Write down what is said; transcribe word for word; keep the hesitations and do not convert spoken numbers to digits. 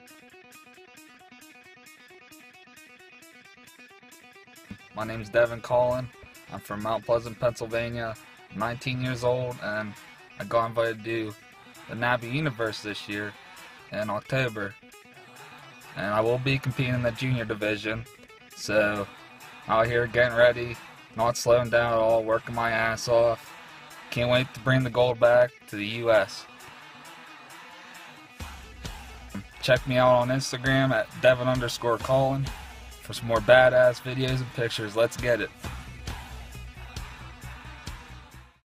My name's Devin Collin. I'm from Mount Pleasant, Pennsylvania. I'm nineteen years old, and I got invited to do the NABBA Universe this year in October. And I will be competing in the junior division. So, out here getting ready, not slowing down at all, working my ass off. Can't wait to bring the gold back to the U S Check me out on Instagram at Devin underscore Collin for some more badass videos and pictures. Let's get it.